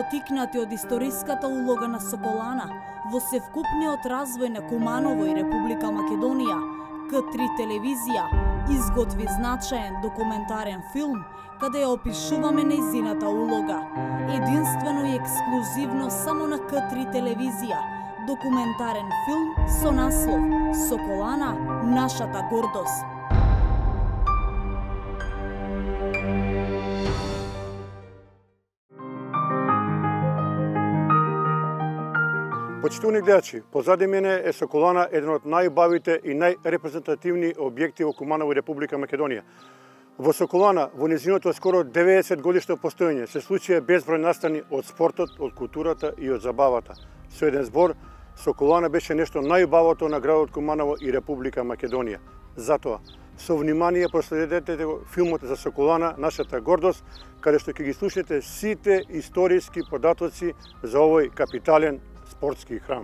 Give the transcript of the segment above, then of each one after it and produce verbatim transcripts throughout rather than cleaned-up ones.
потикнати од историската улога на Соколана во севкупниот развој на Куманово и Република Македонија, К три телевизија изготви значаен документарен филм каде ја опишуваме нејзината улога. Единствено и ексклузивно само на К три телевизија, документарен филм со наслов Соколана, нашата гордост. Почитувани гледачи, позади мене е Соколана, еден од најубавите и најрепрезентативни објекти во Куманово и Република Македонија. Во Соколана, во незиното скоро деветдесет годишно постоење, се случија безброј настани од спортот, од културата и од забавата. Со еден збор, Соколана беше нешто најубавото на градот Куманово и Република Македонија. Затоа, со внимание проследете филмот за Соколана, нашата гордост, каде што ќе ги слушнете сите историски податоци за овој капитален спортски храм.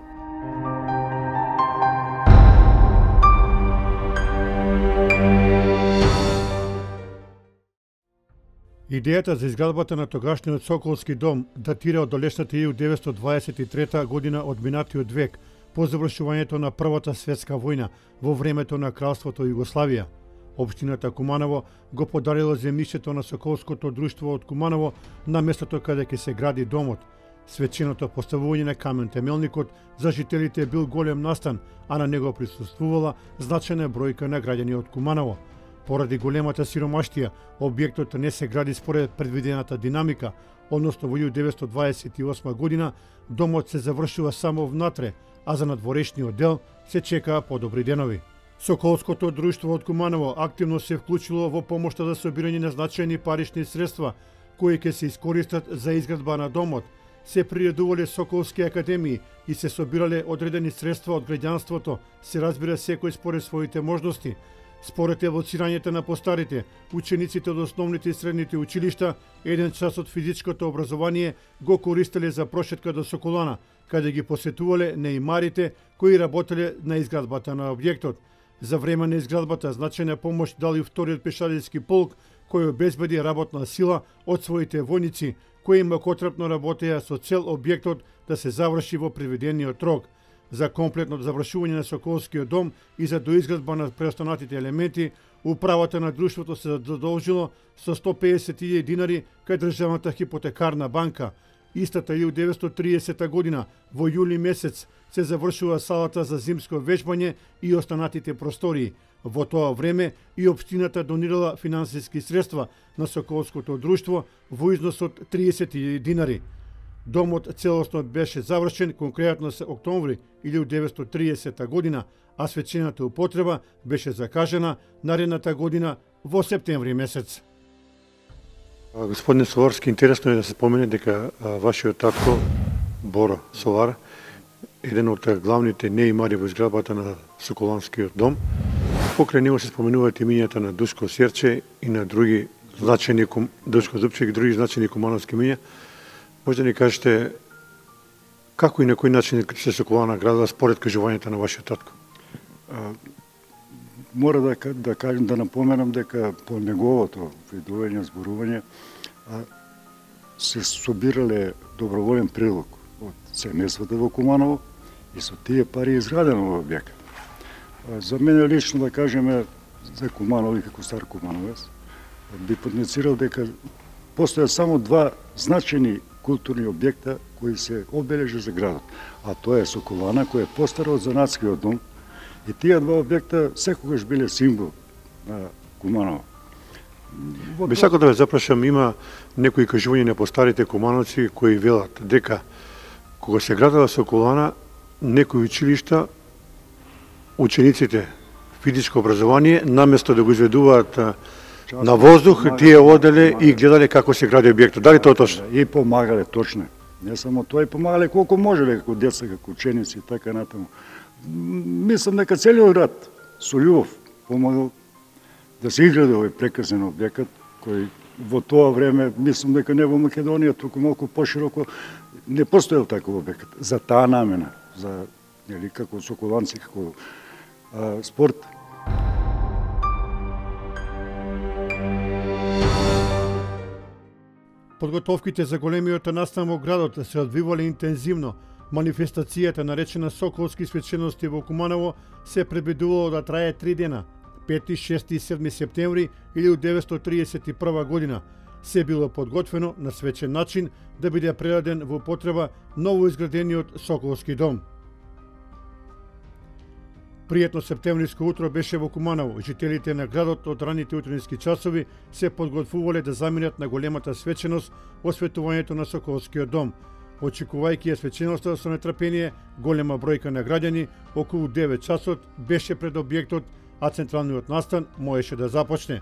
Идејата за изградбата на тогашниот Соколски дом датира од далечната илјада деветстотини дваесет и трета година од минатиот век, по завршувањето на Првата светска војна во времето на Кралството Југославија. Општината Куманово го подарила земјишето на Соколското друштво од Куманово на местото каде ќе се гради домот. Свеченото поставување на камен темелникот за жителите бил голем настан, а на него присуствувала значајна бројка на граѓани од Куманово. Поради големата сиромаштија, објектот не се гради според предвидената динамика, односно во илјада деветстотини дваесет и осма година домот се завршува само внатре, а за надворешниот дел се чекаа подобри денови. Соколското друштво од Куманово активно се вклучило во помошта за собирање на значајни парични средства, кои ќе се искористат за изградба на домот. Се приредувале Соколски академии и се собирале одредени средства од граѓанството, се разбира секој според своите можности. Според евоцирањето на постарите, учениците од основните и средните училишта, еден час од физичкото образование го користеле за прошетка до Соколана, каде ги посетувале неимарите кои работеле на изградбата на објектот. За време на изградбата значајна помош дали вториот пешадијски полк, кој обезбеди работна сила од своите војници, кои макотрапно работеа со цел објектот да се заврши во предвидениот рок. За комплетно завршување на Соколскиот дом и за доизградба на преостанатите елементи, управата на друштвото се задолжило со сто педесет илјади динари кај Државната хипотекарна банка. Истата илјада деветстотини тридесета година, во јули месец, се завршува салата за зимско вежбање и останатите простории. Во тоа време и општината донирала финансиски средства на Соколското друштво во износ од тридесет илјади динари. Домот целосно беше завршен конкретно се октомври илјада деветстотини тридесета година, а свечената употреба беше закажена наредната година во септември месец. Господине Соларски, интересно е да се спомене дека вашиот татко Боро Солар, еден од главните неимари во изградбата на Соколанскиот дом, покрај него се споменуваат имињата на Душко Серче и на други значајни Душко Зупчек и други значајни кумановски имиња. Може да ни кажете како и на кој начин се Соколана градила според кажувањето на вашиот татко? А, мора да, да кажем, да напоменам дека по неговото видување, зборување, а, се собирале доброволен прилог од семејството во Куманово и со тие пари изградено во објект. За мене лично да кажеме за Куманово и како стар кумановец, би потенцирал дека постојат само два значајни културни објекта кои се обележи за градот. А тоа е Соколана, кој е постара од занатскиот дом, и тие два објекта секогаш биле символ на Куманово. Би сакал да ве запрашам, има некои кажувања на постарите кумановци кои велат дека кога се градела Соколана, некои училишта, учениците физичко образование, наместо да го изведуваат на воздух, тие оделе и гледале како се гради објектот. Дали тоа точно? И помагале, точно. Не само тоа, и помагале колку можеле како деца, како ученици и така натаму. Мислам дека целиот град со љубов помагал да се изгради овој прекрасен објект, кој во тоа време, мислам дека не во Македонија, туку малку пошироко, не постоел таков објект за таа намена, за нели како соколанци, како а, спорт. Подготовките за големиот настан во градот се одвивале интензивно. Манифестацијата наречена Соколски свечености во Куманово се предвидувало да трае три дена, пети, шести и седми септември илјад деветстотини триесет и прва година. Се било подготвено на свечен начин да биде предаден во употреба новоизградениот Соколски дом. Пријатно септемвриско утро беше во Куманово. Жителите на градот од раните утрински часови се подготвувале да заминат на големата свеченост осветувањето на Соколскиот дом. Очекувајќи ја свеченоста со нетрпение, голема бројка на граѓани околу девет часот беше пред објектот, а централниот настан можеше да започне.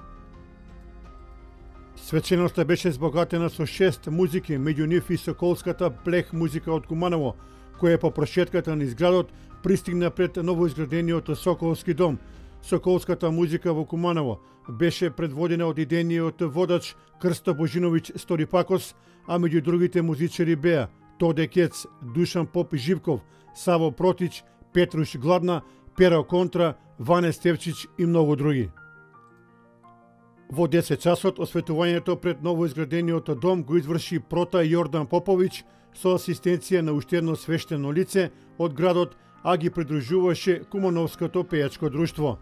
Свеченоста беше збогатена со шест музики, меѓу нив и соколската плех музика од Куманово, која по прошетката низ градот пристигна пред новоизградениот Соколски дом. Соколската музика во Куманово беше предводена од идејниот водач Крсто Божиновиќ Сторипакос, а меѓу другите музичари беа Тоде Кец, Душан Поп Живков, Саво Протич, Петруш Гладна, Перо Контра, Ване Стевчич и многу други. Во десет часот осветувањето пред новоизградениот дом го изврши прота Јордан Поповиќ со асистенција на уште едно свештено лице од градот, а ги придружуваше Кумановското пејачко друштво.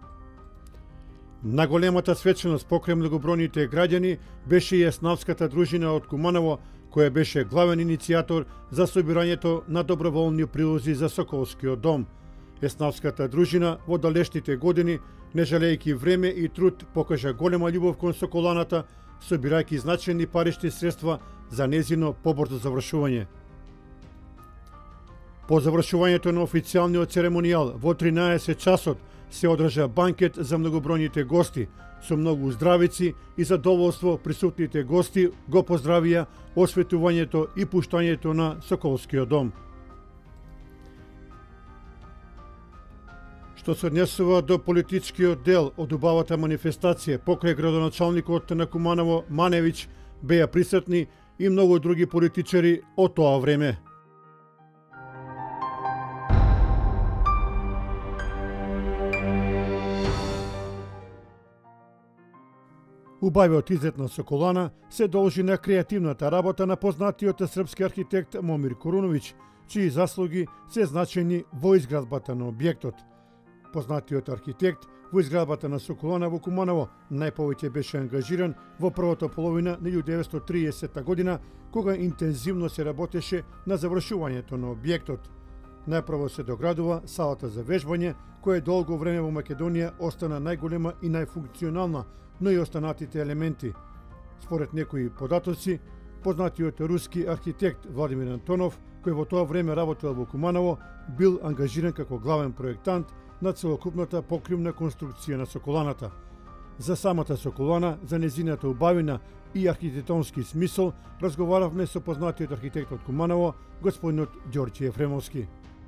На големата свеченост покрај многобројните граѓани беше и еснавската дружина од Куманово, која беше главен иницијатор за собирањето на доброволни прилози за Соколскиот дом. Еснавската дружина во далечните години, не жалејќи време и труд, покажа голема љубов кон Соколаната, собирајќи значајни парични средства за незино побрзо завршување. По завршувањето на официјалниот церемонијал во тринаесет часот се одржа банкет за многобројните гости. Со многу здравици и задоволство присутните гости го поздравија осветувањето и пуштањето на Соколскиот дом. Што се однесува до политичкиот дел од убавата манифестација, покрај градоначалникот на Куманово Маневиќ беа присутни и многу други политичари од тоа време. Убавиот излет на Соколана се должи на креативната работа на познатиот српски архитект Момир Коруновиќ, чии заслуги се значени во изградбата на објектот. Познатиот архитект во изградбата на Соколана во Куманово најповеќе беше ангажиран во првата половина на илјад деветстотини триесета година, кога интензивно се работеше на завршувањето на објектот. Најпрво се доградува салата за вежбање, која долго време во Македонија остана најголема и најфункционална, но и останатите елементи. Според некои податоци, познатиот руски архитект Владимир Антонов, кој во тоа време работел во Куманово, бил ангажиран како главен проектант на целокупната покривна конструкција на Соколаната. За самата Соколана, за незината убавина и архитектонски смисол, разговаравме со познатиот архитект од Куманово, господинот Ѓорѓе Ефремовски.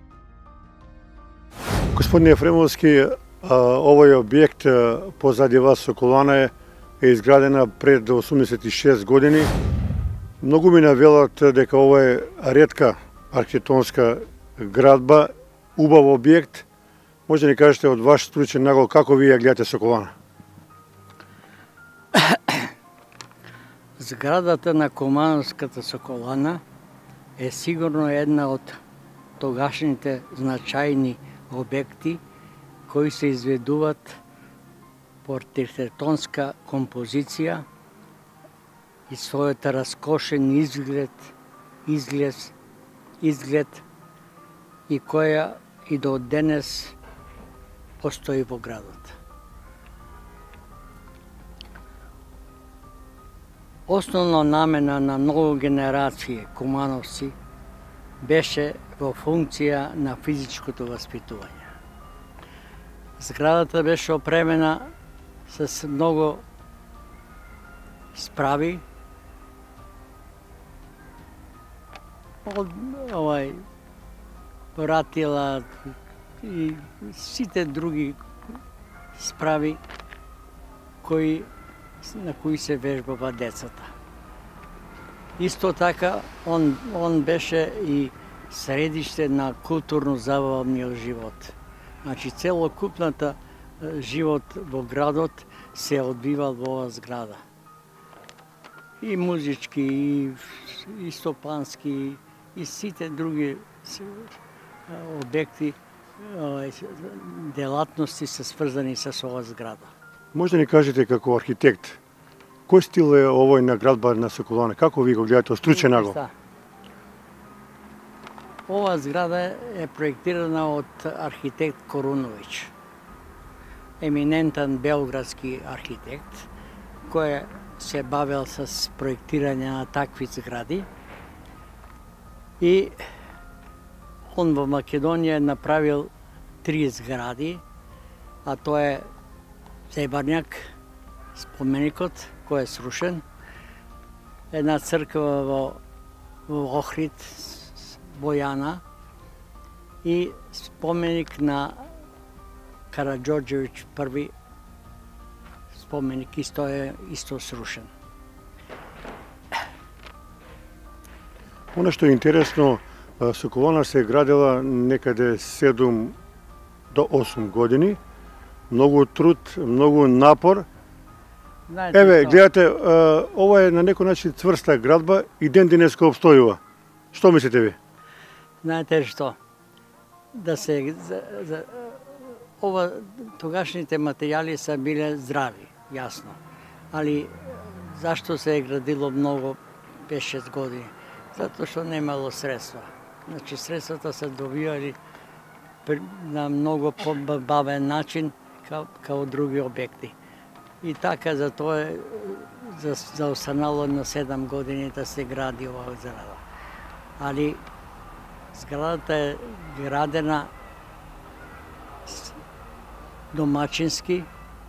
Господин Ефремовски, овој објект позади вас Соколана е, е изградена пред осумдесет и шест години. Многу ми навелат дека ова е ретка архитектонска градба, убав објект. Може да ни кажете од ваш стручен нагол како вие ја гледате Соколана? Зградата на Кумановската Соколана е сигурно една од тогашните значајни објекти кои се изведуваат по архитектонска композиција и својата раскошен изглед, изглед, изглед и која и до денес постои во градот. Основна намена на ново генерација кумановци беше во функција на физичкото воспитување. Зградата беше опремена с многу справи од овај поратила и сите други справи кои на кои се вежбава децата. Исто така он он беше и средиште на културно-забавниот живот. Значи целокупната живот во градот се одбивал во оваа зграда. и музички, и, и стопански, и сите други обекти, делатности се сврзани со оваа зграда. Може да ни кажете како архитект, кој стил е овој наградба на Соколана? Како ви го гледате стручен нагло? Ова зграда е проектирана од архитект Коруновиќ, еминентен белградски архитект, кој се бавел с проектирање на такви згради. И он во Македонија направил три згради, а тоа е Зебарњак, споменикот, кој е срушен, една црква во, во Охрид, Бојана, и споменик на Караџорџевиќ први, споменик исто е исто срушен. Оно што е интересно, Соколана се градела некаде седум до осум години, многу труд, многу напор. Знаете Еве, што? гледате, ова е на некој начин цврста градба и ден денеска обстојува. Што мислите ви? Знаете што? Да се за, за, ова тогашните материјали се биле здрави, јасно. Али зашто се е градило многу пет-шест години? Затоа што немало средства. Значи средствата се добивали на многу побавен начин као, као други обекти. И така за тоа за, за останало на седам години да се гради оваа зграда. Али зградата е градена домачински,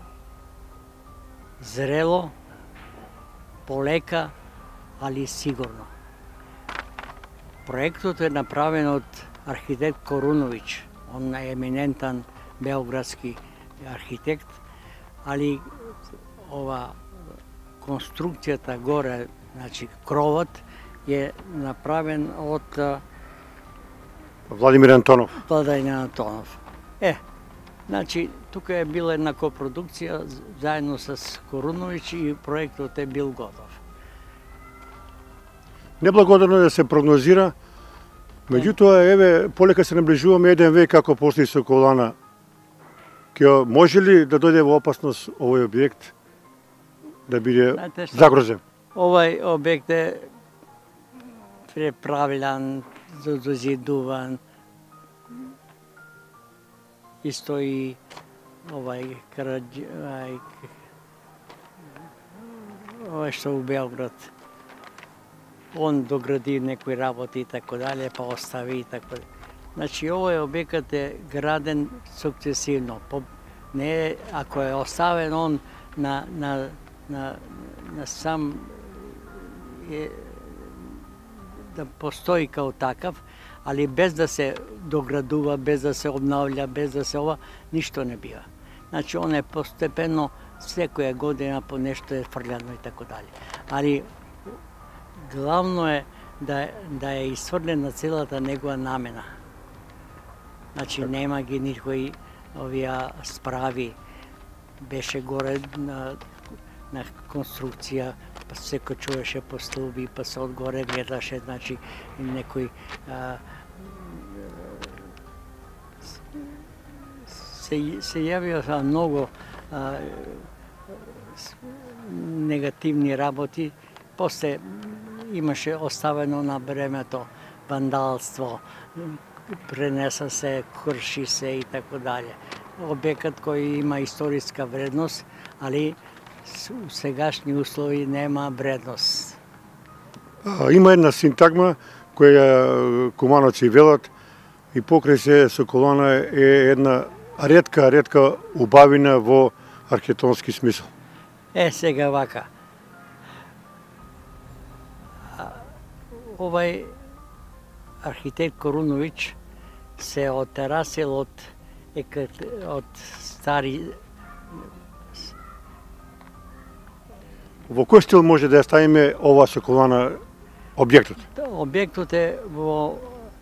зрело, полека, али сигурно. Проектот е направен од архитект Коруновиќ, он е еминентен белградски архитект, али ова конструкцијата горе, значи кровот, е направен од Владимир Антонов. Владимир Антонов. Е, значи, тука е била една копродукција заедно с Коруновиќ и проектот е бил готов. Неблагодарно е да се прогнозира, меѓутоа, еве, полека се наближуваме еден век како постои Соколана. Ке може ли да дојде во опасност овој објект да биде загрозен? Овај објект е преправлян, дозидуван, исто и овај Караџ... овај што у Белград. Он догради некои работи и така дале, па остави и така дале. Значи, овој објекат е граден сукцесивно. Не е, ако е оставен он на, на, на, на сам е, да постои као такав, али без да се доградува, без да се обнавља, без да се ова, ништо не бива. Значи, он е постепено, секоја година по нешто е фрљано и така дале. Али главно е да, да е исфрлена целата негова намена. Значи, нема ги никои овие справи. Беше горе на, на конструкција, па се качуваше по столби, па се одгоре гледаше, значи, некои а, се, се јавиа многу а, негативни работи. После имаше оставено на времето вандалство, пренеса се, крши се и така дале. Обекат кој има историска вредност, али у сегашни услови нема вредност. А, има една синтагма која кумановци велат и покрај се Соколана е една ретка, ретка убавина во архитектонски смисол. Е, сега вака. Овај архитект Коруновиќ се отерасил од од стари. Во кој стил може да ја ставиме ова Соколана објектот? Објектот е во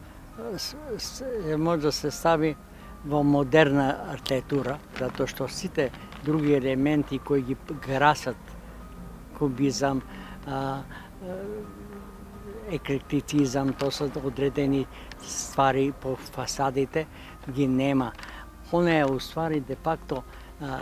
може да се стави во модерна архитектура, затоа што сите други елементи кои ги красат кубизам, а, еклектицизам, тоа се одредени ствари по фасадите, ги нема. Она е уствари де факто а,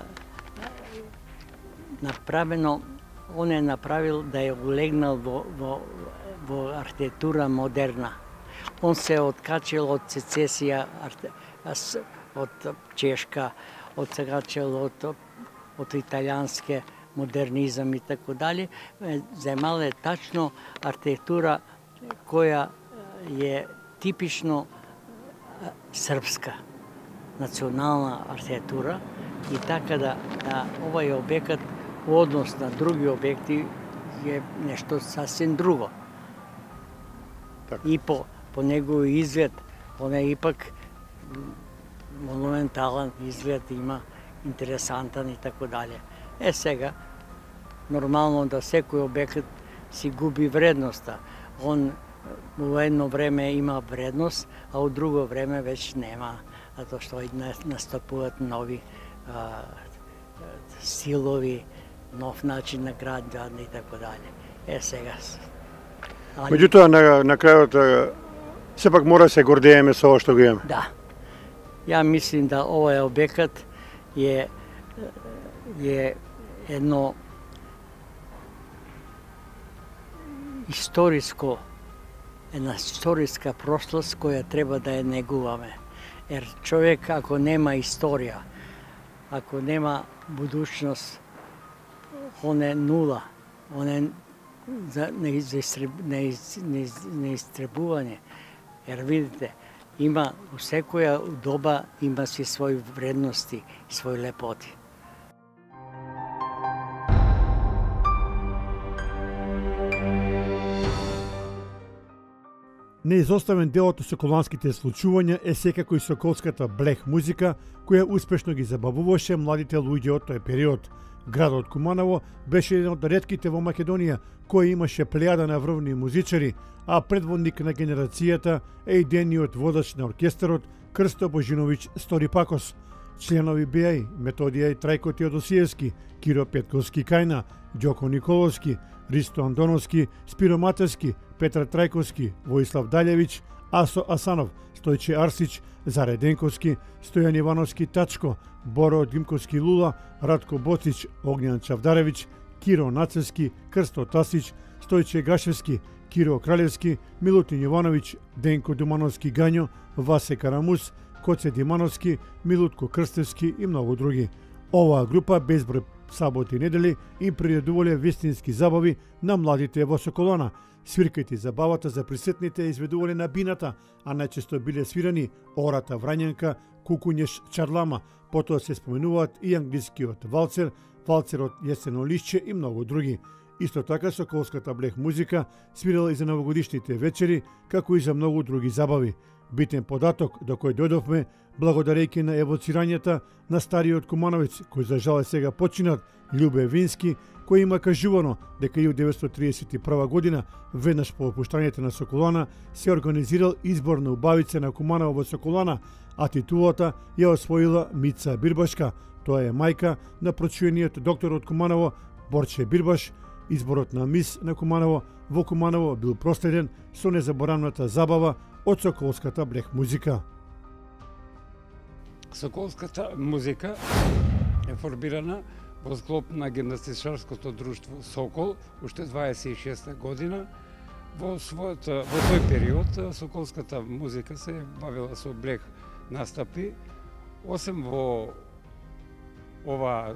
направено, он е направил да е улегнал во, во, во архитектура модерна. Он се откачил од сецесија, од чешка, откачил од, од италијанске модернизам и така дали. Земал е тачно архитектура која е типично српска, национална архитектура и така да, да овај објекат во однос на други објекти е нешто сасвим друго. Так. И по, по негови изглед, он е ипак монументален изглед, има интересантен и така дале. Е сега, нормално да секој објект си губи вредноста. Он во едно време има вредност, а во друго време веќе нема, затоа што настапуваат нови а, стилови, нов начин на градење и така дале. Е сега. Али... Меѓутоа на, на крајот сепак мора да се гордееме со ова што го имаме. Да. Ја мислим да овој објекат е е едно историско една историска прошлост која треба да ја негуваме. Ер човек ако нема историја, ако нема будучност, он е нула, он е за неистребување. Ер видите, има у секоја доба има си своји вредности и своји лепоти. Неизоставен дел од соколанските случувања е секако и соколската блех музика, која успешно ги забавуваше младите луѓе од тој период. Градот Куманово беше еден од ретките во Македонија кој имаше плејада на врвни музичари, а предводник на генерацијата е идејниот водач на оркестарот Крсто Божиновиќ Сторипакос. Членови беа и Методија и Трајко Теодосиевски, Киро Петковски Кајна, Ѓоко Николовски, Ристо Андоновски, Спиро Матевски, Петар Трајковски, Воислав Далјевиќ, Асо Асанов, Стојче Арсиќ, Заре Денковски, Стојан Ивановски Тачко, Боро Димковски Лула, Радко Боцич, Огњан Чавдаревиќ, Киро Нацевски, Крсто Тасиќ, Стојче Гашевски, Киро Кралевски, Милутин Јовановиќ, Денко Думановски Гањо, Васе Карамус, Коце Димановски, Милутко Крстевски и многу други. Оваа група безброј саботи и недели им приредувале вистински забави на младите во Соколана. Свиркајте забавата за присетните изведувале на бината, а најчесто биле свирани ората врањанка, кукуњеш чарлама, потоа се споменуваат и англискиот валцер, валцерот јесено лишче и многу други. Исто така соколската блех музика свирала и за новогодишните вечери, како и за многу други забави. Битен податок до кој дојдовме благодарејќи на евоцирањата на стариот кумановец, кој за жал сега починат, Љубе Вински, кој има кажувано дека и деветстотини триесет и прва година, веднаш по опуштањето на Соколана, се организирал избор на убавица на Куманово во Соколана, а титулата ја освоила Мица Бирбашка. Тоа е мајка на прочуениот доктор од Куманово Борче Бирбаш. Изборот на мис на Куманово во Куманово бил проследен со незаборавната забава од соколската блех музика. Соколската музика е формирана во склоп на гимнастичарското друштво Сокол уште дваесет и шеста година. Во својот во тој период соколската музика се бавила со блех настапи, осем во ова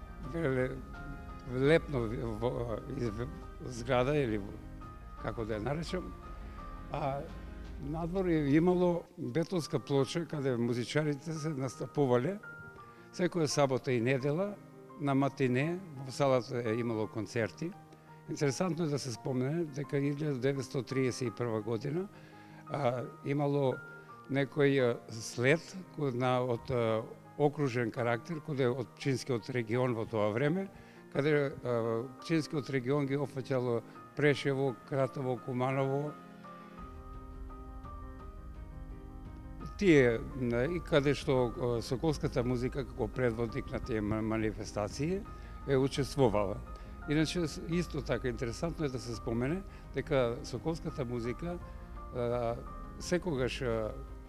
лепно зграда или како да ја наречам, а надвор е имало бетонска плоча каде музичарите се настапувале секоја сабота и недела на матине. Во салата е имало концерти. Интересантно е да се спомне дека илјада деветстотини триесет и прва година а, имало некој след на, од а, окружен карактер, кој е од Пчинскиот регион во тоа време, каде а, Пчинскиот регион ги опфаќало Прешево, Кратово, Куманово, тие и каде што соколската музика како предводник на тие манифестации е учествувала. Иначе исто така интересантно е да се спомене дека соколската музика а, секогаш а,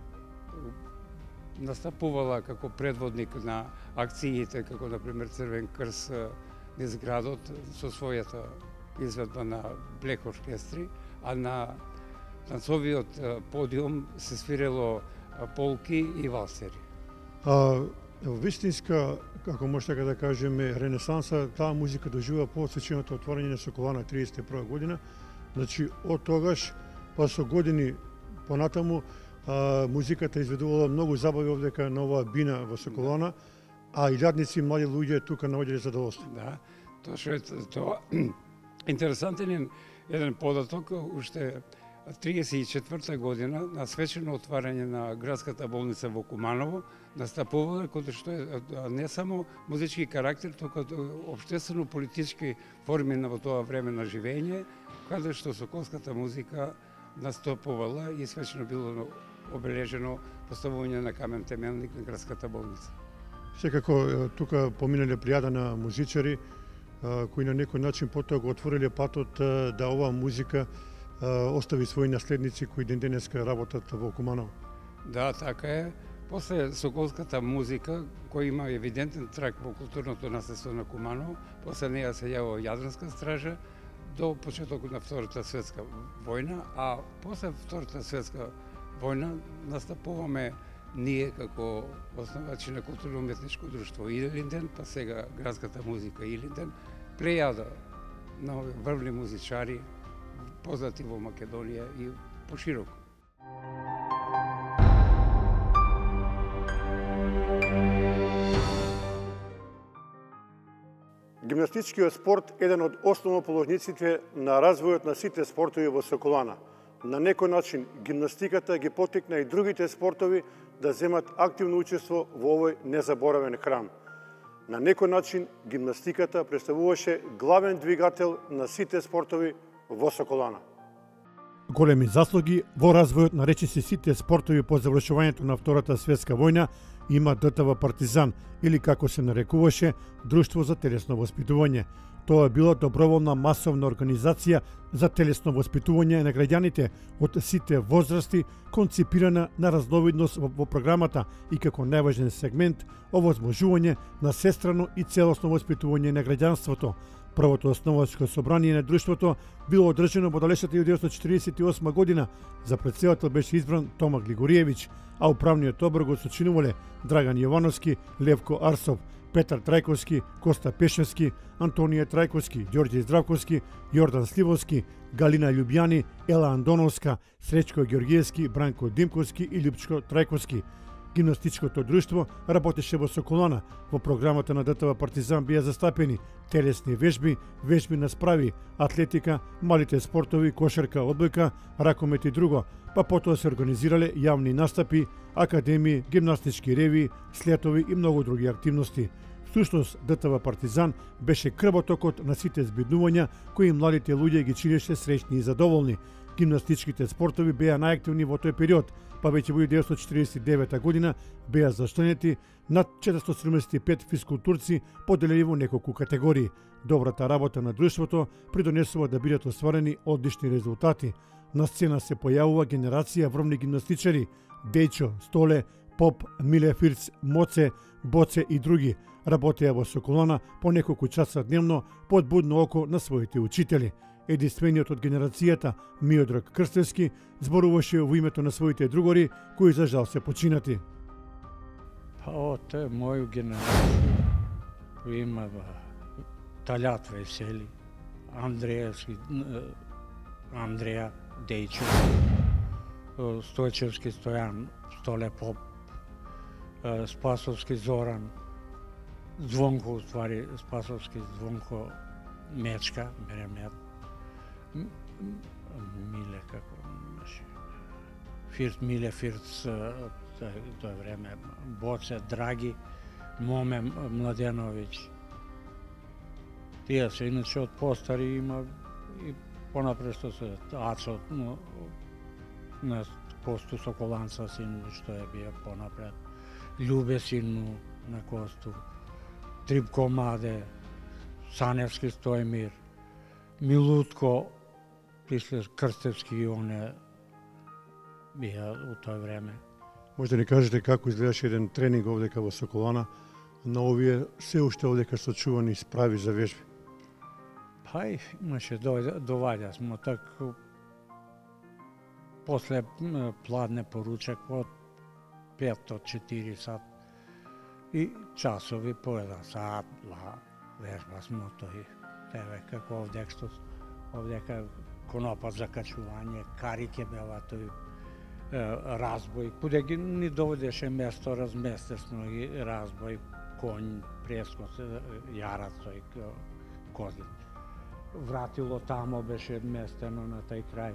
настапувала како предводник на акциите, како например Црвен крст низ градот со својата изведба на блек оркестри, а на танцовиот подиум се свирело полки и валсери. А, вистинска, како може така да кажеме, ренесанса, таа музика доживува по свеченото отворање на Соколана триесет и прва година. Значи, од тогаш, па со години понатаму, а, музиката изведувала многу забави овдека на оваа бина во Соколана, а илјадници млади луѓе тука наоѓале задоволство. Да, точно е тоа. Интересантен е еден податок, уште триесет и четврта година на свечено отварање на градската болница во Куманово настапувала кога што е не само музички карактер, туку општествено-политички форми на во тоа време на живење, каде што соколската музика настапувала и свечено било обележено поставување на камен темелник на градската болница. Секако, тука поминале плејада на музичари, кои на некој начин потоа го отвориле патот да оваа музика остави своји наследници кои ден денеска работат во Куманово. Да, така е. После соколската музика, која има евидентен трак во културното наследство на Куманово, после неја се јавува Јадранска стража до почетокот на Втората светска војна, а после Втората светска војна настапуваме ние како основачи на културно-уметничко друштво Илинден, па сега градската музика Илинден, плејада на врвни музичари, познати во Македонија и пошироко. Гимнастичкиот спорт е еден од основоположниците на развојот на сите спортови во Соколана. На некој начин гимнастиката ги поттикна и другите спортови да земат активно учество во овој незаборавен храм. На некој начин гимнастиката представуваше главен двигател на сите спортови во Соколана. Големи заслуги во развојот на речиси сите спортови по завршувањето на Втората светска војна има ДТВ Партизан, или како се нарекуваше, Друштво за телесно воспитување. Тоа било доброволна масовна организација за телесно воспитување на граѓаните од сите возрасти, конципирана на разновидност во програмата и како најважен сегмент овозможување на сестрано и целосно воспитување на граѓанството. Првото основачко собрание на друштвото било одржано во далечната илјадесетстотини четиридесет и осма година. За претседател беше избран Тома Глигориевиќ, а управниот одбор го сочинувале Драган Јовановски, Левко Арсов, Петар Трајковски, Коста Пешевски, Антонија Трајковски, Ѓорѓе Здравковски, Јордан Сливовски, Галина Љубјани, Ела Андоновска, Сречко Ѓоргиевски, Бранко Димковски и Лјупчко Трајковски. Гимнастичкото друштво работеше во Соколана. Во програмата на ДТВ Партизан беа застапени телесни вежби, вежби на справи, атлетика, малите спортови, кошарка, одбојка, ракомет и друго, па потоа се организирале јавни настапи, академии, гимнастички реви, слетови и многу други активности. Всушност, ДТВ Партизан беше крвотокот на сите збиднувања кои младите луѓе ги чинеше среќни и задоволни. Гимнастичките спортови беа најактивни во тој период, па веќе во илјадесетстотини четиридесет и девета година беа заштенети над четиристотини седумдесет и пет физкултурци поделени во неколку категории. Добрата работа на друштвото придонесува да бидат остварени одлични резултати. На сцена се појавува генерација врвни гимнастичари: Дејчо, Столе, Поп, Миле Фирц, Моце, Боце и други. Работеа во Соколана по неколку часа дневно под будно око на своите учители. Единствениот од генерацијата, Миодраг Крстевски, зборуваше во името на своите другори, кои за жал се починати. Па, о, тоа е моју генерација. Има Талјат Весели, Андреевски, Андреја, Дејчо, Стојчевски Стојан, Столе Поп, Спасовски Зоран, Звонко, уствари, Спасовски Звонко Мечка, Беремет, Миле, како имаше, Фирт, Миле Фирц, тоа време, Боце, Драги, Моме Младеновиќ. Тие се, иначе од постари има и понапред што се Ацо, на Косту Соколанца син, што е бија понапред, Љубе син на Косту, Трипко Маде, Саневски Стоемир, Милутко, после Крстевски и оне бија у тоа време. Може да ни кажете како изгледаше еден тренинг овдека во Соколана на овие се уште овдека сочувани справи за вежби? Па и имаше дојде, доваѓа смо так после пладне поручек од пет до четири сат и часови по еден сат, два вежба смо тој. Еве како овдека што овдека конопа за качување, карике бева тој разбој, куде ги ни доведеше место, разместе смо ги разбој, конј, прескоц, јарац, тој кози. Вратило тамо беше местено на тај крај.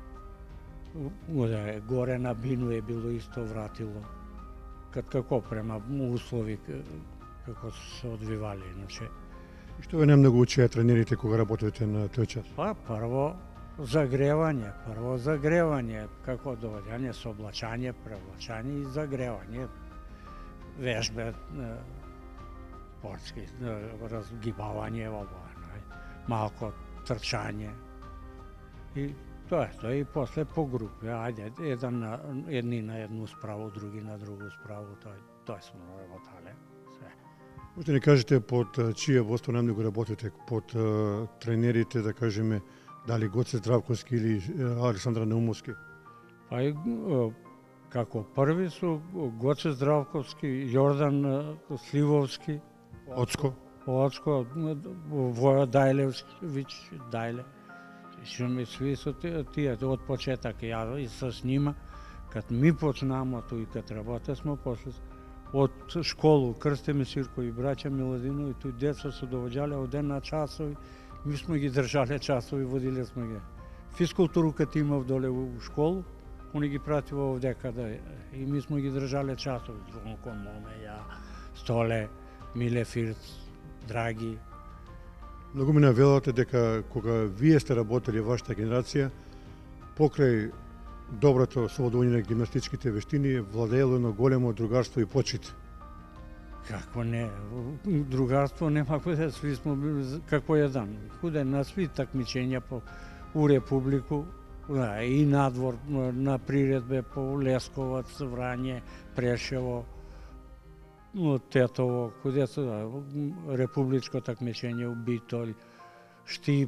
Горе на Бину е било исто вратило. Кад како према услови како се одвивали иначе. И што ве немногу учеа тренерите кога работите на тој час? Па прво загревање, прво загревање, како доаѓање со облачање, преоблачање и загревање. Вежбе спортски, разгибавање ова, малко трчање. И тоа е, тоа и после по групи, ајде, еден на едни на едну справу, други на другу справу, тоа тоа сме работале. Све. Може да ни кажете под чие водство најмногу работите, под uh, тренерите, да кажеме, дали Гоце Здравковски или Александра Наумовски? Па и како први су Гоце Здравковски, Јордан Сливовски, Оцко? Оцко, Воја Дајлевич, Дајле. Шуми сви со тие од почеток ја и со нима, кад ми почнамо тој и кад работесмо после од школу Крстеме Сирко и браќа Миладинови, тој деца се доваѓале од ден на часови. Ми сме ги држале часови, водиле сме ги. Физкултуру кад имав доле у школу, они ги пратива овдека да и ми сме ги држале часови. Звонко, Моме, ја, Столе, Миле Фирц, Драги. Многу ми навелате дека кога вие сте работели вашата генерација, покрај доброто совладување на гимнастичките вештини, владеело едно големо другарство и почит. Како не, другарство нема куде, сви сме како еден. Куде на сви такмичења по у Републику, да, и надвор на приредбе по Лесковац, Врање, Прешево, Тетово, куде се да, републичко такмичење у Битолј, Штип,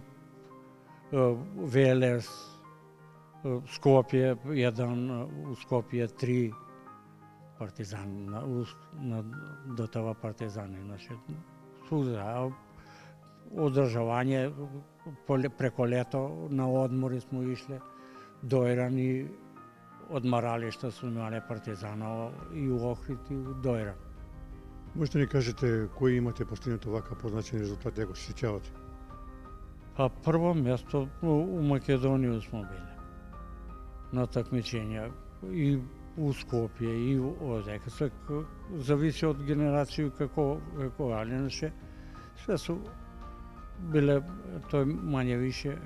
Велес, Скопје, еден, у Скопје три, Партизан, на, на ДТВ Партизани, значи, суда, одржавање, преко лето, на одмори смо ишле, Дојран и одмаралишта сме имале Партизаново и у Охрид и у Дојран. Може да ни кажете кои имате постигнато вака позначени резултати, ако се сеќавате? Па прво место у Македонија смо биле на такмичења и у Скопје и одека се зависи од генерацију како како алиначе све су биле тој мање више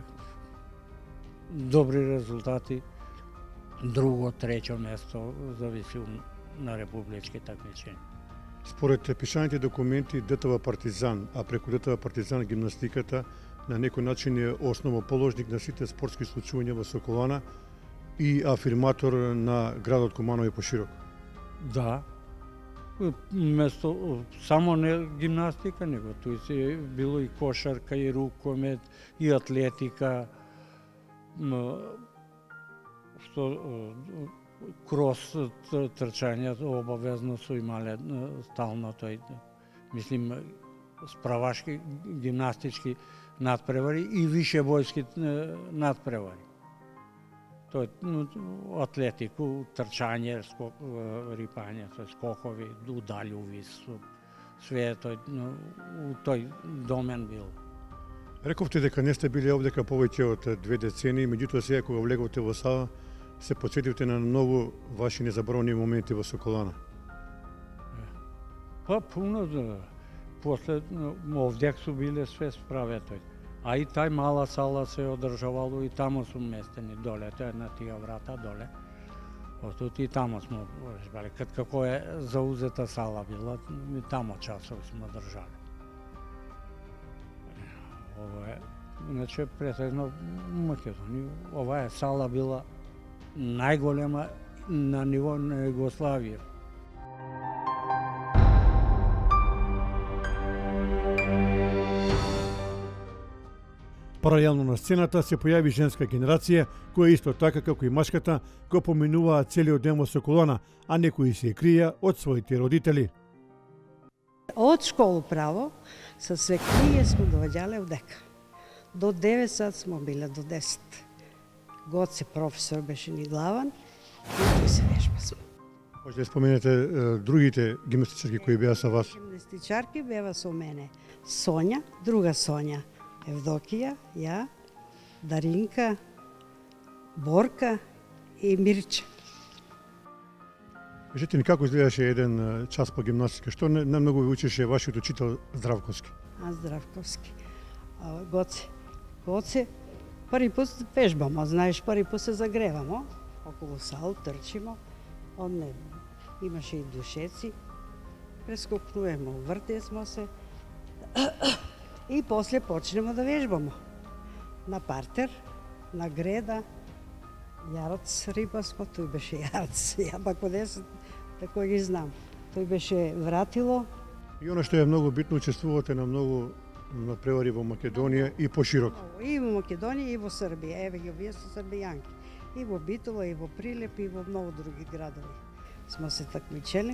добри резултати. Друго, трето место зависи на републички такмичења. Според пишаните документи ДТВ Партизан, а преку ДТВ Партизан гимнастиката на некој начин е основоположник на сите спортски случувања во Соколана и афирматор на градот Куманово и поширок. Да. Место само не гимнастика, него тој се било и кошарка, и рукомет, и атлетика, што крос трчање обавезно су имале стално тој, мислим, справашки гимнастички надпревари и вишебојски надпревари. Тој атлетику, трчање, скок, рипање, скокови, удалјуви, све тој у тој домен бил. Рековте дека не сте били овдека повеќе од две децении, меѓутоа сега кога влеговте во сала, се потсетивте на многу ваши незаборавни моменти во Соколана. Па пуно да. После овдек су биле све справе тој. А и тај мала сала се одржавало и тамо су местени доле, тоа е на тие врата доле. Отут и тамо сме вежбали. Кад како е заузета сала била, и тамо часови сме држали. Иначе претежно Македонија. Оваа сала била најголема на ниво на Југославија. Паралелно на сцената се појави женска генерација, која исто така како и машката го поминуваа целиот ден во Соколана, а некои се крија од своите родители. Од школу право, со се крие сме доаѓале одека. До девет сат смо биле, до десет. Гоце професор беше ни главан и тој се вежба сме. Може да споменете е, другите гимнастичарки кои беа со вас? Гимнастичарки беа со мене. Сонја, друга Сонја, Евдокија, ја, Даринка, Борка и Мирче. Кажете ни како изгледаше еден час по гимнастика? Што не, не многу ви учеше вашиот учител Здравковски? А Здравковски. А, Гоце. Гоце. Први пат вежбамо, знаеш, први пат се загревамо. Околу сал трчимо. Он не имаше и душеци. Прескокнуваме, вртесмо се. И после почнемо да вежбамо. На партер, на греда, јарац риба смо, тој беше јарац. Ја пак од десет, тако ги знам. Тој беше вратило. И оно што е многу битно, учествувате на многу надпревари во Македонија и пошироко. И во Македонија и во Србија. Еве ги овие се србијанки. И во Битола, и во Прилеп, и во многу други градови смо се такмичели.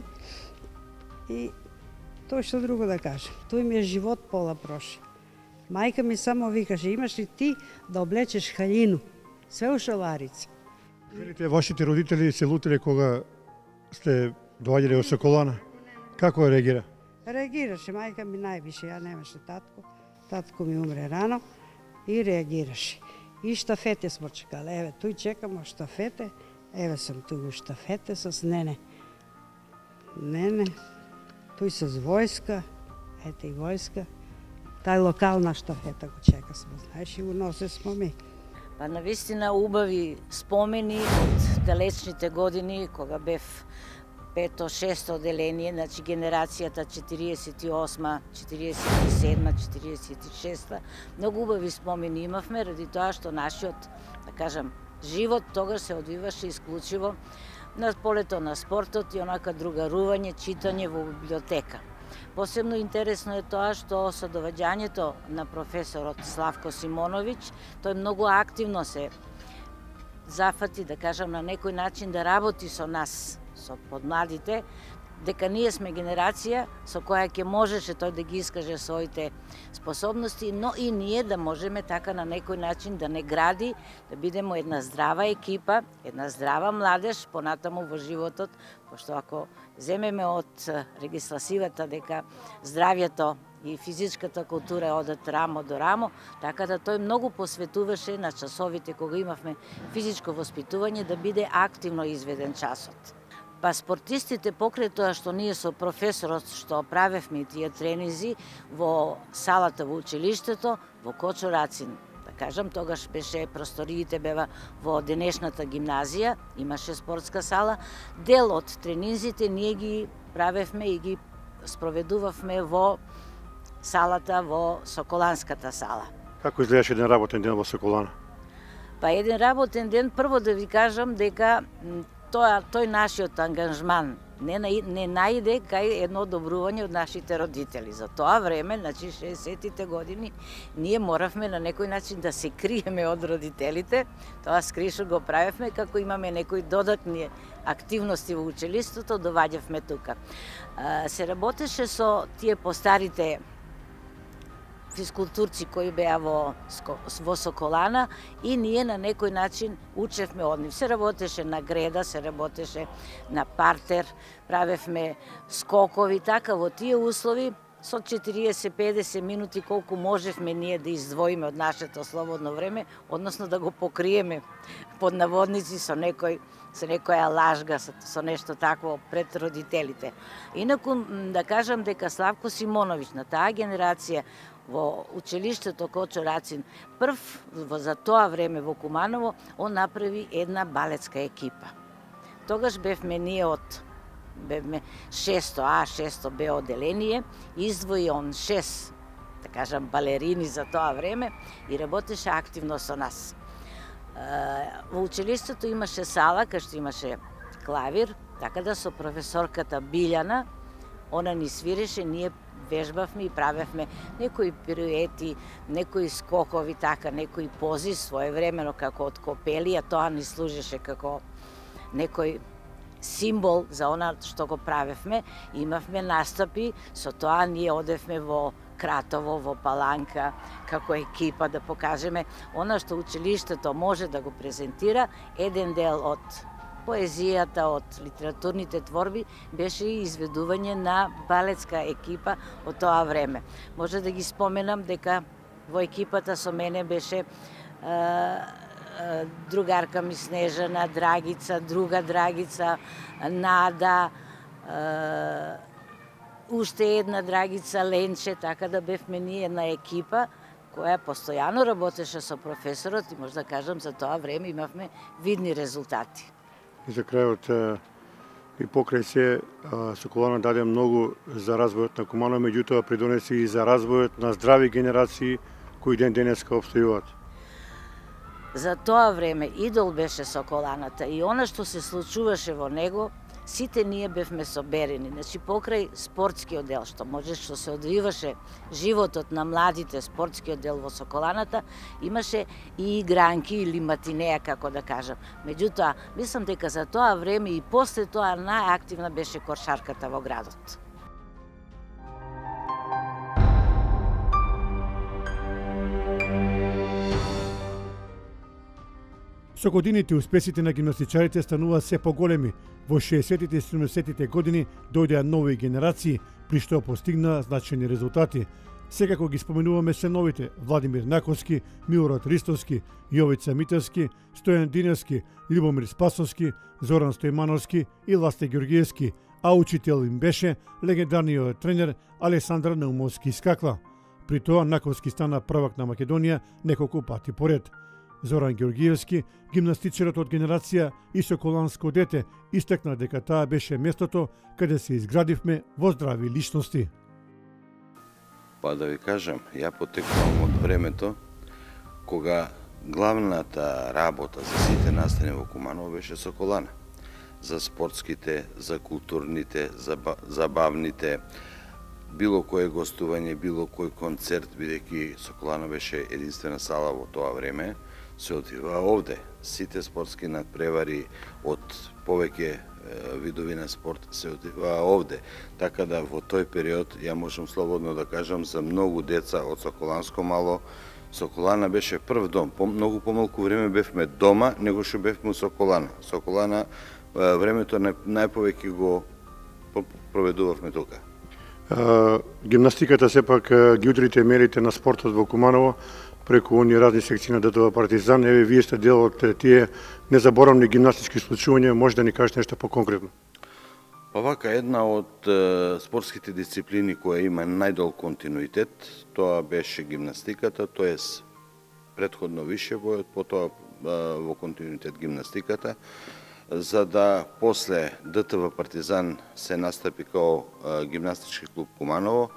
И тоа што друго да кажам. Тој ми е живот пола проши. Мајка ми само викаше, имаш ли ти да облечеш хаљину? Све у шаларица. Велите, вашите родители се лутеле кога сте доаѓале од Соколана? Како реагира? Реагираше, мајка ми највише, ја немаше татко. Татко ми умре рано и реагираше. И штафете смо чекале, еве, тој чекамо штафете, еве сам тој у штафете с Нене. Нене, тој с војска, ете и војска. Тај локална штафета го чека смо, знаеш, и уносе смо ми. Па навистина убави спомени од далечните години, кога бев пето-шесто оделение, значи генерацијата четириесет и осма, четириесет и седма, четириесет и шеста. Многу убави спомени имавме, ради тоа што нашиот, да кажам, живот тогаш се одвиваше исклучиво на полето на спортот и онака другарување, читање во библиотека. Посебно интересно е тоа што со доваѓањето на професорот Славко Симоновиќ, тој многу активно се зафати, да кажам, на некој начин да работи со нас, со подмладите, дека ние сме генерација со која ќе можеше тој да ги искаже своите способности, но и ние да можеме така на некој начин да не гради, да бидеме една здрава екипа, една здрава младеж понатаму во животот, пошто ако земеме од регистрасивата дека здравјето и физичката култура одат рамо до рамо, така да тој многу посветуваше на часовите кога имавме физичко воспитување да биде активно изведен часот. Па спортистите покрај тоа што ние со професорот што правевме тие тренинзи во салата во училиштето, во Кочо Рацин, да кажам, тогаш беше просториите бева во денешната гимназија, имаше спортска сала, дел од тренинзите ние ги правевме и ги спроведувавме во салата во Соколанската сала. Како изгледаше еден работен ден во Соколана? Па еден работен ден, прво да ви кажам дека Тоа, тој нашиот ангажман не, не најде кај едно одобрување од нашите родители. За тоа време, значи шеесеттите години, ние моравме на некој начин да се криеме од родителите. Тоа скришо го правевме, како имаме некои додатни активности во училиштето, доваѓавме тука. Се работеше со тие постарите физкултурци кои беа во, во Соколана и ние на некој начин учевме од нив. Се работеше на греда, се работеше на партер, правевме скокови, така во тие услови со четириесет-педесет минути колку можевме ние да издвоиме од нашето слободно време, односно да го покриеме под наводници со некој со некоја лажга, со, со нешто такво пред родителите. Инаку да кажам дека Славко Симоновиќ на таа генерација во училиштето Кочо Рацин прв за тоа време во Куманово он направи една балетска екипа. Тогаш бевме ние од бевме шесто А, шесто Б оделение, издвои он шест да кажам, балерини за тоа време и работеше активно со нас. Во училиштето имаше сала, кај што имаше клавир, така да со професорката Билјана, она ни свиреше, ние вежбавме и правевме некои пируети, некои скокови, така, некои пози своевремено како од копелија, тоа ни служеше како некој символ за она што го правевме. Имавме настапи, со тоа ние одевме во Кратово, во Паланка, како екипа да покажеме она што училиштето може да го презентира. Еден дел од поезијата, од литературните творби беше и изведување на балетска екипа од тоа време. Може да ги споменам дека во екипата со мене беше другарка ми Снежана, Драгица, друга Драгица, Нада, уште една Драгица, Ленче, така да бевме ние една екипа која постојано работеше со професорот и може да кажам за тоа време имавме видни резултати. И за крајот и покрај се Соколана даде многу за развојот на Куманово, меѓутоа придонесе и за развојот на здрави генерации кои ден денеска обстојуваат. За тоа време идол беше Соколаната и она што се случуваше во него, сите ние бевме соберени. Значи, покрај спортскиот дел, што може што се одвиваше животот на младите, спортскиот дел во Соколаната, имаше и игранки или матинеја, како да кажам. Меѓутоа, мислам дека за тоа време и после тоа најактивна беше кошарката во градот. Со годините успесите на гимнастичарите станува се поголеми. Во шеесеттите и седумдесеттите години дојдеа нови генерации, при што постигнаа значајни резултати. Секако ги споменуваме се новите: Владимир Наковски, Милорад Ристовски, Јовица Митевски, Стојан Диневски, Љубомир Спасовски, Зоран Стојмановски и Ласте Ѓоргиевски, а учител им беше легендарниот тренер Алесандар Наумовски Скакла. При тоа Наковски стана првак на Македонија неколку пати поред. Зоран Ѓоргиевски, гимнастичарот од генерација и соколанско дете, истакна дека таа беше местото каде се изградивме во здрави личности. Па да ви кажам, ја потекувам од времето кога главната работа за сите настани во Куманово беше Соколана. За спортските, за културните, за забавните, било кое гостување, било кој концерт, бидејќи Соколана беше единствена сала во тоа време, се отива овде. Сите спортски надпревари од повеќе видови на спорт се отива овде. Така да во тој период, ја можам слободно да кажам, за многу деца од Соколанско мало, Соколана беше прв дом. По многу помалку време бевме дома, него што бевме у Соколана. Соколана времето најповеќе го проведувавме тука. Гимнастиката сепак ги удрите мерите на спортот во Куманово преку оние разни секции на ДТВ Партизан. Еве, вие сте дел од тие незаборавни гимнастички случувања, може да ни кажете нешто поконкретно? Па вака, една од е, спортските дисциплини која има најдол континуитет, тоа беше гимнастиката, тоест предходно више бојот, потоа во континуитет гимнастиката, за да после ДТВ Партизан се настапи као гимнастички клуб Куманово,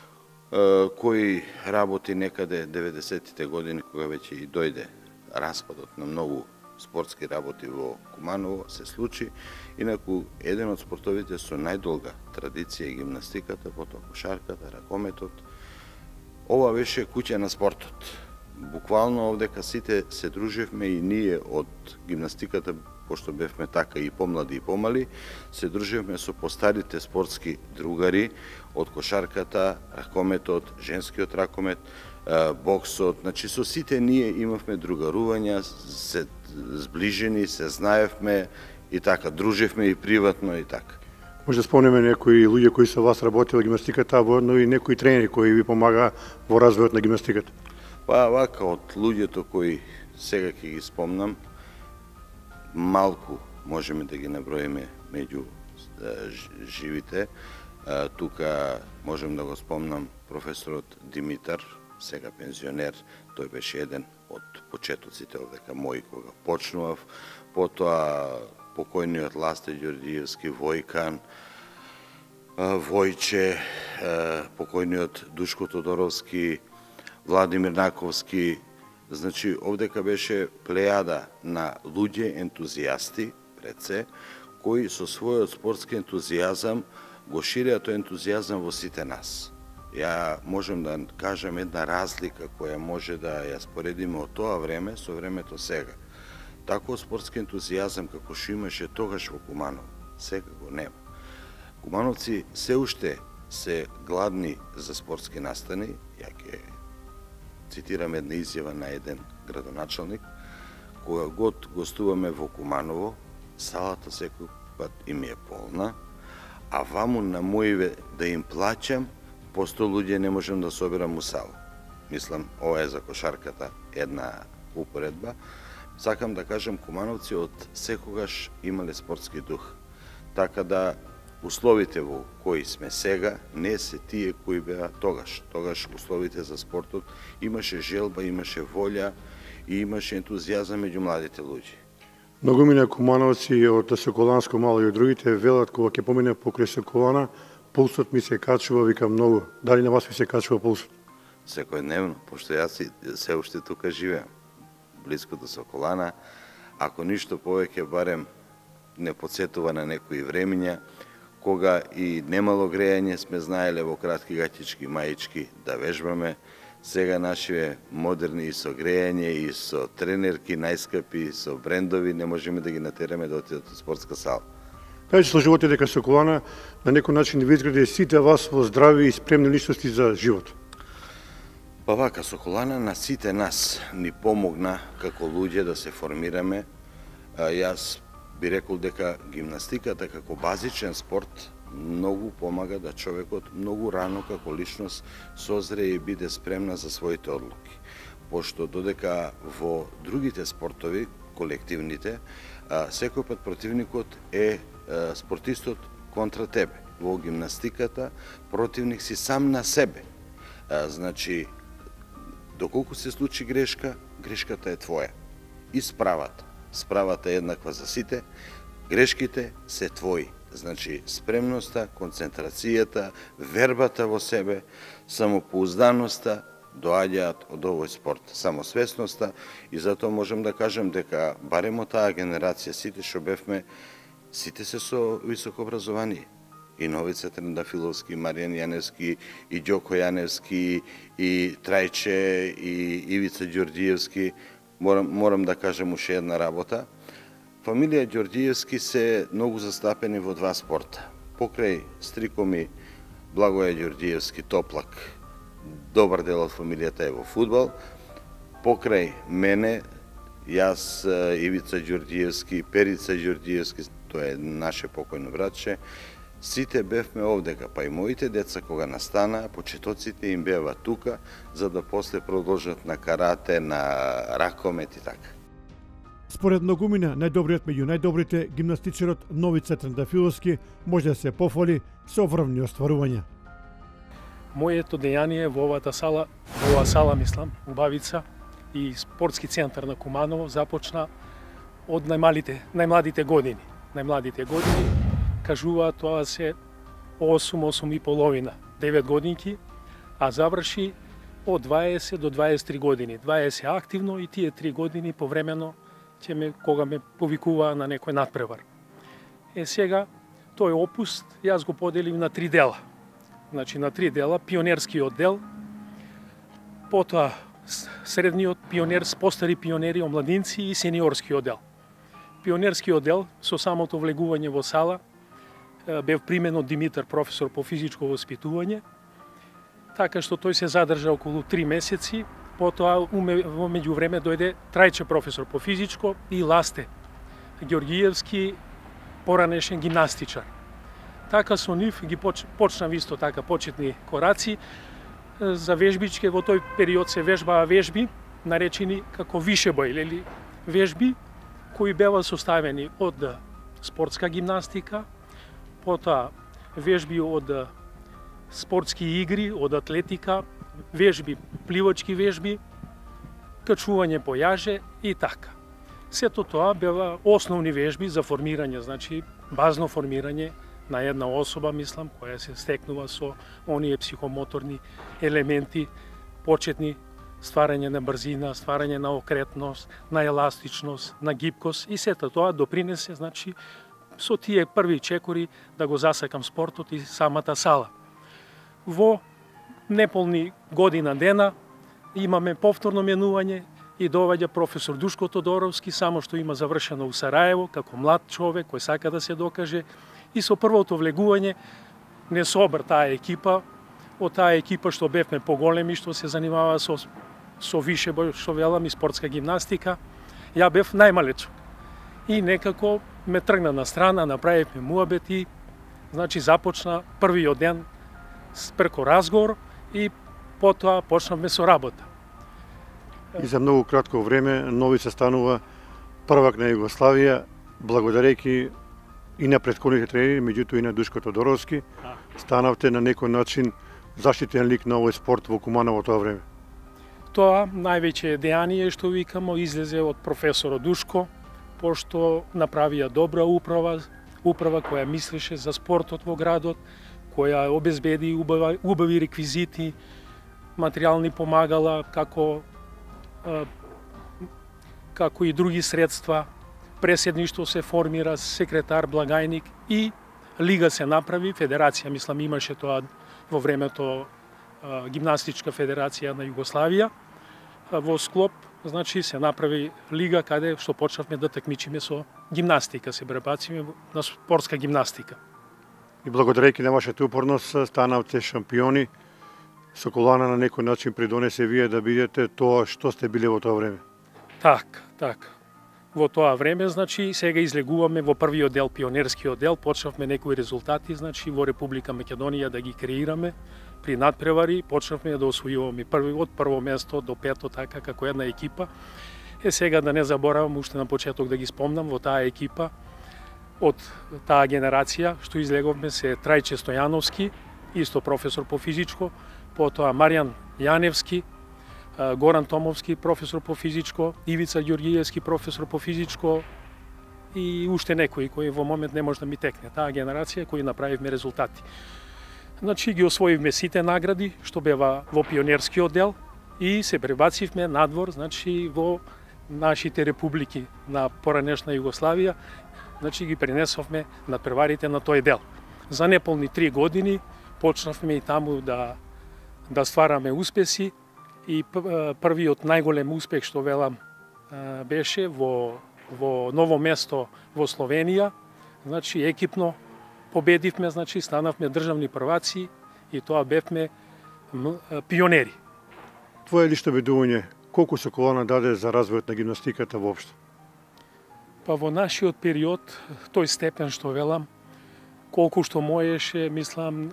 кој работи некаде деветдесеттите години, кога веќе и дојде распадот на многу спортски работи во Куманово, се случи. Инаку, еден од спортовите со најдолга традиција е гимнастиката, потоа кошарката, ракометот. Ова беше куќа на спортот. Буквално овдека сите се дружевме и ние од гимнастиката, пошто бевме така и помлади и помали, се дружевме со постарите спортски другари од кошарката, ракометот, женскиот ракомет, боксот. Значи, со сите ние имавме другарувања, се зближени, се знаевме и така, дружевме и приватно и така. Може да спомнеме некои луѓе кои со вас работело гимнастиката, но и некои тренери кои ви помага во развојот на гимнастиката? Па, вака, од луѓето кои сега ќе ги спомнам, малку можеме да ги наброиме меѓу живите. Тука можем да го спомнам професорот Димитар, сега пензионер, тој беше еден од почетоците овдека мои кога почнував, потоа покојниот Ласте Ѓорѓиевски, Војкан, Војче, покојниот Душко Тодоровски, Владимир Наковски. Значи, овдека беше плејада на луѓе ентузијасти, пред се, кои со својот спортски ентузијазам го ширеа тој ентузијазам во сите нас. Ја можем да кажам една разлика која може да ја споредиме од тоа време со времето сега. Таков спортски ентузијазам како што имаше тогаш во Куманово, сега го нема. Кумановци се уште се гладни за спортски настани. Ја ќе цитирам една изјава на еден градоначалник. Кога год гостуваме во Куманово, салата секој пат им е полна, а ваму на моиве да им плаќам, по сто луѓе не можем да соберам у сала. Мислам, ова е за кошарката една упоредба. Сакам да кажам, кумановци од секогаш имале спортски дух. Така да условите во кои сме сега не се тие кои беа тогаш. Тогаш условите за спортот имаше желба, имаше волја и имаше ентузијазам меѓу младите луѓе. Многу мина кумановци од Соколанско мало и од другите велат кога ќе помине покрај Соколана, пулсот ми се качува, викам многу. Дали на вас ви се качува пулсот? Секојдневно, пошто јас се уште тука живеам, близко до Соколана. Ако ништо повеќе, барем не подсетува на некои времиња, кога и немало грејање, сме знаеле во кратки гаќички, маички да вежбаме. Сега нашиве модерни и со грејање, и со тренерки најскапи, со брендови, не можеме да ги натераме да отидат од спортска сала. Кажете со животот дека Соколана на некој начин ви изгради сите вас во здрави и спремни личности за живот. Па вака, Соколана на сите нас ни помогна како луѓе да се формираме. Јас би рекол дека гимнастиката како базичен спорт многу помага да човекот многу рано како личност созре и биде спремна за своите одлуки. Пошто додека во другите спортови, колективните, секој пат противникот е спортистот контра тебе. Во гимнастиката противник си сам на себе. Значи, доколку се случи грешка, грешката е твоја. И справата. Справата е еднаква за сите, грешките се твои. Значи, спремноста, концентрацијата, вербата во себе, самопоузданоста доаѓаат од овој спорт, самосвесноста, и затоа можем да кажем дека барем од таа генерација, сите што бевме, сите се со високо образование. И Новица Трендафиловски, Маријан Јаневски, и Ѓоко Јаневски, и Трајче, и Ивица Ѓорѓиевски. Морам, морам да кажем уште една работа. Фамилија Ѓорѓиевски се многу застапени во два спорта. Покрај стрикоми Благоја Ѓорѓиевски Топлак, добар дел од фамилијата е во фудбал. Покрај мене, јас, Ивица Ѓорѓиевски, Перица Ѓорѓиевски, тоа е наше покојно братче, сите бевме овдека, па и моите деца кога настана, почетоците им бева тука, за да после продолжат на карате, на ракомет и така. Според многумина, најдобриот меѓу најдобрите, гимнастичарот Новица Трендафиловски може да се пофали со врвни остварувања. Моето дејание во овата сала, во оваа сала мислам, убавица и спортски центар на Куманово започна од најмалите, најмладите години. Најмладите години кажуваат тоа се осум, осум и половина, девет годинки, а заврши од дваесет до дваесет и три години. дваесет активно и тие три години повремено ќе ме, кога ме повикуваа на некој надпревар. Е сега, тој опуст јас го поделив на три дела. Значи на три дела, пионерскиот дел, потоа средниот пионер, постари пионери, омладинци и сениорскиот дел. Пионерскиот дел, со самото влегување во сала, бев примен од Димитар, професор по физичко воспитување, така што тој се задржа околу три месеци. Потоа, во меѓувреме, дојде Трајче професор по физичко и Ласте Ѓорѓиевски, поранешен гимнастичар. Така со нив ги почнав исто така почетни кораци за вежбичке. Во тој период се вежбаа вежби, наречени како вишебој, или вежби кои беа составени од спортска гимнастика, потоа вежби од спортски игри, од атлетика, вежби, пливачки вежби, качување по јаже и така. Сето тоа беа основни вежби за формирање, значи базно формирање на една особа, мислам, која се стекнува со оние психомоторни елементи, почетни стварање на брзина, стварање на окретност, на еластичност, на гибкост и сето тоа допринесе, значи, со тие први чекори да го засекам спортот и самата сала. Во неполни година дена имаме повторно менување и доаѓа професор Душко Тодоровски, само што има завршено у Сараево, како млад човек кој сака да се докаже, и со првото влегување не собр таа екипа, од таа екипа што бевме поголеми, што се занимава со, со више, што велам, и спортска гимнастика, ја бев најмалечок. И некако ме тргна на страна, направивме муабет и, значи, започна првиот ден преко разговор и потоа почнавме со работа. И за многу кратко време Новица станува првак на Југославија, благодарејќи и на претходните тренери, меѓутоа и на Душко Тодоровски, станавте на некој начин заштитен лик на овој спорт во Куманово тоа време. Тоа највеќе дејание што викамо излезе од професорот Душко, пошто направија добра управа, управа која мислеше за спортот во градот, која обезбеди убави, убави реквизити, материјални помагала, како како и други средства, преседништво се формира, секретар, благајник и лига се направи, федерација, мислам, имаше тоа во времето гимнастичка федерација на Југославија. Во склоп, значи, се направи лига каде што почнавме да такмичиме со гимнастика, се пребациме на спортска гимнастика. И благодарејќи на вашата упорност станавте шампиони. Соколана на некој начин придонесе вие да бидете тоа што сте биле во тоа време. Так, так. Во тоа време, значи, сега излегуваме во првиот дел, пионерскиот дел, почнавме некои резултати, значи, во Република Македонија да ги креираме при надпревари, почнавме да освојуваме први од прво место до пето, така како една екипа. Е сега да не заборавам уште на почеток да ги спомнам, во таа екипа од таа генерација што излеговме се Трајче Стојановски, исто професор по физичко, потоа Маријан Јаневски, Горан Томовски, професор по физичко, Ивица Ѓоргиевски, професор по физичко и уште некои кои во момент не може да ми текне. Таа генерација кои направивме резултати. Значи ги освоивме сите награди што бева во пионерскиот дел и се пребацивме надвор, значи во нашите републики на поранешна Југославија, значи ги пренесовме надпреварите на тој дел. За неполни три години почнавме и таму да да ствараме успеси и првиот најголем успех што велам беше во во ново место во Словенија, значи екипно победивме, значи станавме државни прваци и тоа бевме пионери. Твое лично видување, колку Соколана даде за развојот на гимнастиката воопшто? Па во нашиот период, тој степен што велам, колку што можеше, мислам,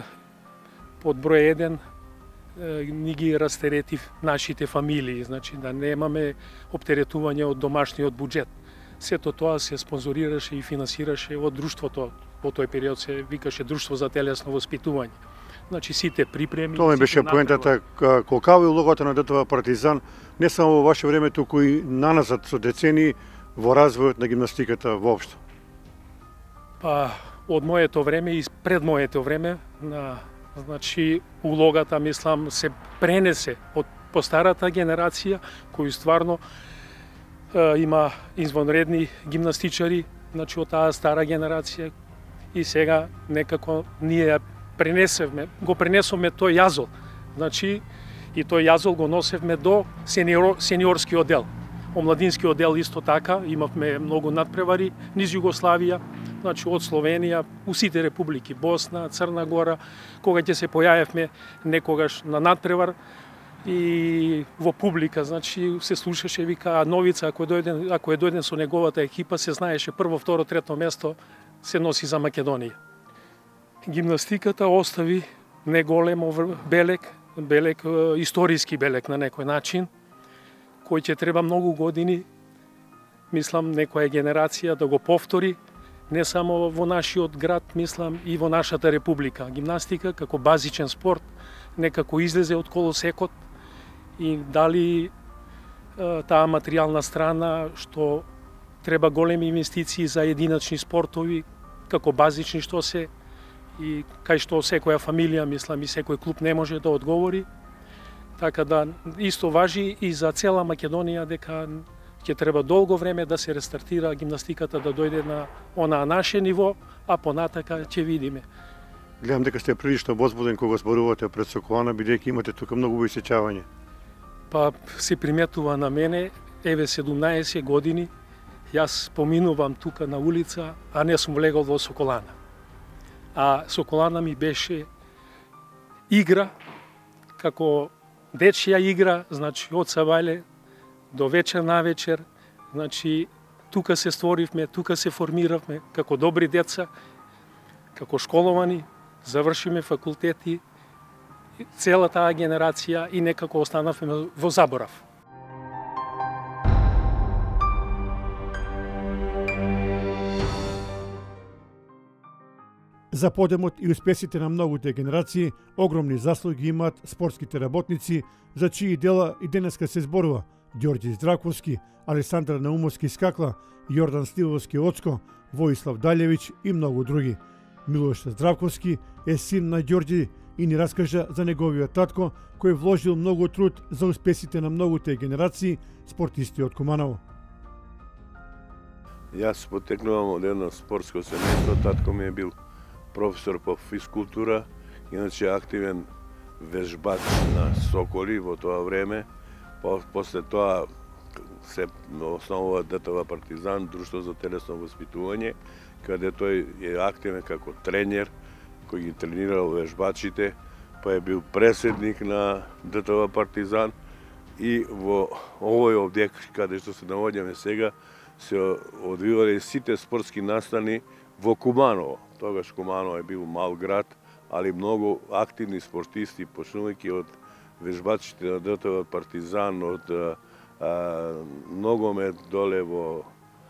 под број еден, ни ги растеретив нашите фамилии, значи да немаме оптеретување од домашниот буџет. Сето тоа се спонзорираше и финансираше од друштвото, во тој период се викаше Друштво за телесно воспитување. Значи сите припреми. Тоа ми беше поентата, колкава е улогата на ДТВ Партизан, не само во ваше време, туку и наназад со децении во развојот на гимнастиката воопшто. Па од моето време и пред моето време на значи улогата, мислам, се пренесе од постарата генерација, кои стварно е, има извонредни гимнастичари, значи од таа стара генерација и сега некако ние пренесевме, го пренесовме тој јазол. Значи и тој јазол го носевме до сениор, сениорскиот дел. Омладинскиот дел исто така, имавме многу надпревари низ Југославија, значи од Словенија, у сите републики, Босна, Црна Гора, кога ќе се појавевме некогаш на надпревар и во публика, значи се слушаше, вика, Новица, ако е дојден, ако е дојден со неговата екипа, се знаеше прво, второ, трето место се носи за Македонија. Гимнастиката остави неголем белек, белек, историски белек на некој начин, кој ќе треба многу години, мислам, некоја генерација да го повтори, не само во нашиот град, мислам, и во нашата република. Гимнастика како базичен спорт некако излезе од колосекот и дали таа материјална страна што треба големи инвестиции за единачни спортови, како базични што се и кај што секоја фамилија, мислам, и секој клуб не може да одговори. Така да исто важи и за цела Македонија дека ќе треба долго време да се рестартира гимнастиката, да дојде на она наше ниво, а понатака ќе видиме. Гледам дека сте прилично возбуден кога зборувате пред Соколана, бидејќи имате тука многу сеќавање. Па се приметува на мене, еве седумнаесет години, јас поминувам тука на улица, а не сум легол во Соколана. А Соколана ми беше игра, како дечја игра, значи од сабајле до вечер на вечер, значи тука се створивме, тука се формиравме како добри деца, како школовани, завршиме факултети, цела таа генерација и некако останавме во заборав. За подемот и успесите на многуте генерации, огромни заслуги имаат спортските работници, за чии дела и денеска се зборува Ѓорѓе Здравковски, Александр Наумовски Скакла, Јордан Стиловски Оцко, Воислав Далјевиќ и многу други. Милош Здравковски е син на Ѓорѓе и ни раскажа за неговиот татко, кој вложил многу труд за успесите на многуте генерации спортисти од Куманово. Јас потекнувам од едно спортско семејство, татко ми е бил професор по физкултура, иначе активен вежбач на соколи во тоа време. После тоа се основува ДТВ Партизан, Друштво за телесно воспитување, каде тој е активен како тренер, кој ги тренирал вежбачите, па е бил преседник на ДТВ Партизан и во овој објект, каде што се наоѓаме сега, се одвивале сите спортски настани во Куманово. Тогаш Куманово е бил мал град, али многу активни спортисти, почнувајќи од вежбачите на ДТВ Партизан, од а, ногомет доле во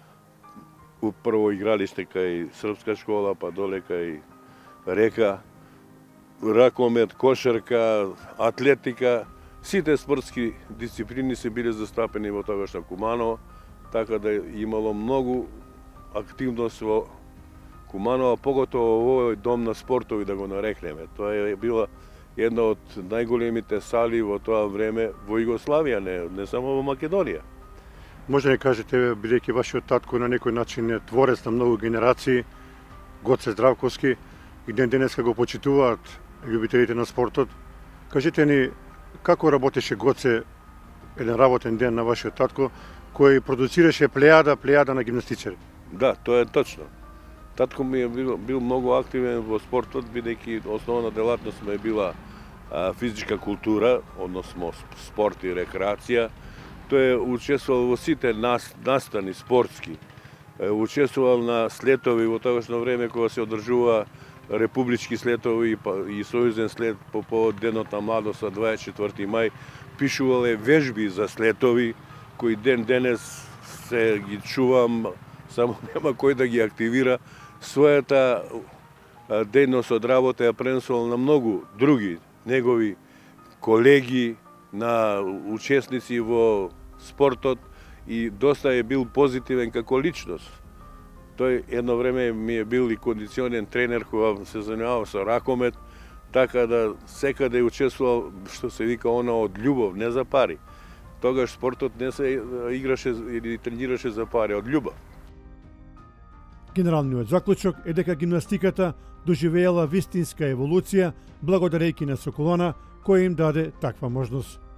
прво игралиште кај Српска школа, па доле кај Река, ракомет, кошарка, атлетика, сите спортски дисциплини се биле застапени во тогашно Куманово, така да имало многу активност во Куманово, поготово во овој дом на спортови, да го нарекнеме. Тоа е била една од најголемите сали во тоа време во Југославија, не, не само во Македонија. Може да кажете, бидејќи вашиот татко на некој начин е творец на многу генерации, Гоце Здравковски, и ден денеска го почитуваат љубителите на спортот. Кажете ни, како работеше Гоце еден работен ден на вашиот татко, кој продуцираше плејада, плејада на гимнастичари? Да, тоа е точно. Татко ми е бил, бил многу активен во спортот, бидејќи основна делатност му е била а, физичка култура, односно спорт и рекреација. Тој е учествувал во сите нас, настани спортски. Е, учествувал на слетови во тогашно време кога се одржува републички слетови и сојузен слет по повод Денот на младост дваесет и четврти мај. Пишувал е вежби за слетови, кои ден денес се ги чувам, само нема кој да ги активира. Својата дејност од работа ја пренесувал на многу други негови колеги, на учесници во спортот и доста е бил позитивен како личност. Тој едно време ми е бил и кондиционен тренер кога се занимавал со ракомет, така да секаде учествувал, што се вика, она од љубов, не за пари. Тогаш спортот не се играше или тренираше за пари, од љубов. Генералниот заклучок е дека гимнастиката доживеела вистинска еволуција благодарејќи на Соколана, кој им даде таква можност.